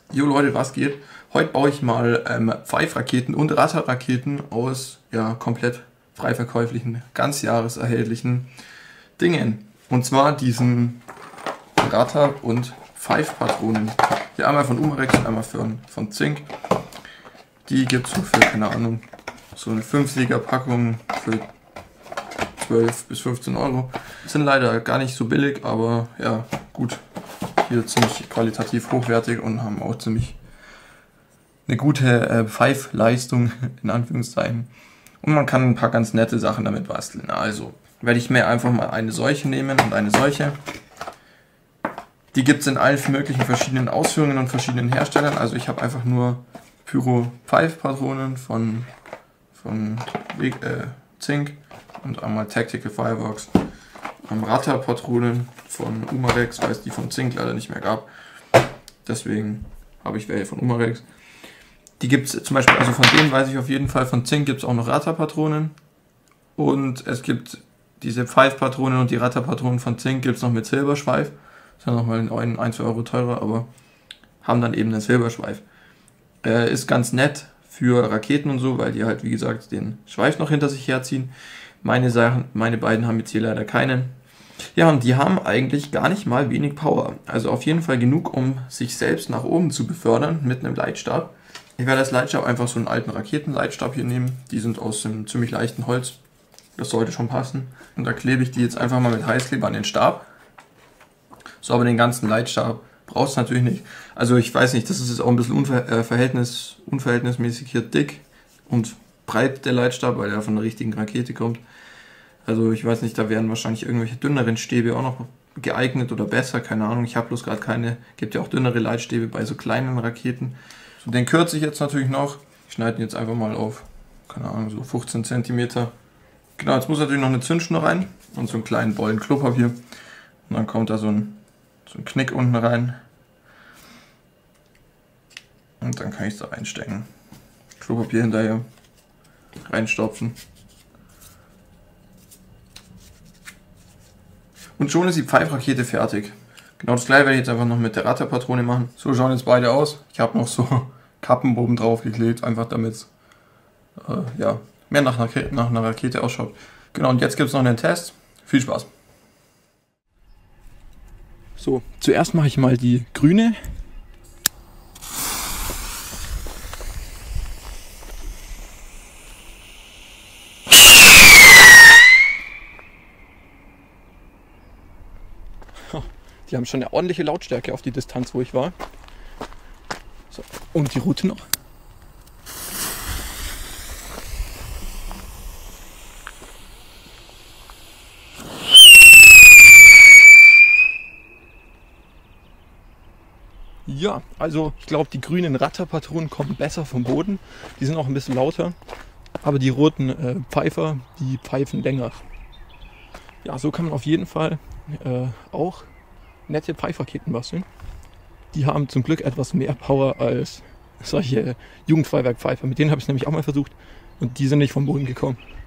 Jo Leute, was geht? Heute baue ich mal Pfeifraketen und Ratterraketen aus komplett frei verkäuflichen, ganzjahreserhältlichen Dingen. Und zwar diesen Ratter- und Pfeifpatronen. Hier einmal von Umarex und einmal von Zink. Die gibt es so für, keine Ahnung, so eine 5-Sieger Packung für 12 bis 15 Euro. Sind leider gar nicht so billig, aber ja, gut. Hier ziemlich qualitativ hochwertig und haben auch ziemlich eine gute Pfeifleistung, in Anführungszeichen. Und man kann ein paar ganz nette Sachen damit basteln. Also werde ich mir einfach mal eine solche nehmen und eine solche. Die gibt es in allen möglichen verschiedenen Ausführungen und verschiedenen Herstellern. Also ich habe einfach nur Pyro-Pfeifpatronen von Zink und einmal Tactical Fireworks. Ratterpatronen von Umarex, weil es die von Zink leider nicht mehr gab. Deswegen habe ich welche von Umarex. Die gibt es zum Beispiel, also von denen weiß ich auf jeden Fall, von Zink gibt es auch noch Ratterpatronen. Und es gibt diese Pfeifpatronen und die Ratterpatronen von Zink gibt es noch mit Silberschweif. Das ist ja nochmal 1-2 Euro teurer, aber haben dann eben einen Silberschweif. Ist ganz nett für Raketen und so, weil die halt, wie gesagt, den Schweif noch hinter sich herziehen. Meine beiden haben jetzt hier leider keinen. Ja, und die haben eigentlich gar nicht mal wenig Power. Also auf jeden Fall genug, um sich selbst nach oben zu befördern mit einem Leitstab. Ich werde als Leitstab einfach so einen alten Raketenleitstab hier nehmen. Die sind aus einem ziemlich leichten Holz. Das sollte schon passen. Und da klebe ich die jetzt einfach mal mit Heißkleber an den Stab. So, aber den ganzen Leitstab brauchst du natürlich nicht. Also ich weiß nicht, das ist jetzt auch ein bisschen unverhältnismäßig hier dick und breit der Leitstab, weil der von der richtigen Rakete kommt. Also ich weiß nicht, da wären wahrscheinlich irgendwelche dünneren Stäbe auch noch geeignet oder besser, keine Ahnung. Ich habe bloß gerade keine, gibt ja auch dünnere Leitstäbe bei so kleinen Raketen. So, den kürze ich jetzt natürlich noch. Ich schneide ihn jetzt einfach mal auf, keine Ahnung, so 15 cm. Genau, jetzt muss natürlich noch eine Zündschnur rein und so einen kleinen Bollen Klopapier. Und dann kommt da so ein Knick unten rein. Und dann kann ich es da reinstecken. Klopapier hinterher reinstopfen. Und schon ist die Pfeifrakete fertig. Genau das gleiche werde ich jetzt einfach noch mit der Ratterpatrone machen. So schauen jetzt beide aus. Ich habe noch so Kappen oben drauf geklebt, einfach damit es mehr nach einer Rakete ausschaut. Genau, und jetzt gibt es noch einen Test. Viel Spaß! So, zuerst mache ich mal die grüne. Die haben schon eine ordentliche Lautstärke auf die Distanz, wo ich war. So, und die Route noch. Ja, also ich glaube, die grünen Ratterpatronen kommen besser vom Boden. Die sind auch ein bisschen lauter. Aber die roten Pfeifer, die pfeifen länger. Ja, so kann man auf jeden Fall auch nette Pfeifraketen basteln. Die haben zum Glück etwas mehr Power als solche Jugendfeuerwerkpfeifer. Mit denen habe ich es nämlich auch mal versucht und die sind nicht vom Boden gekommen.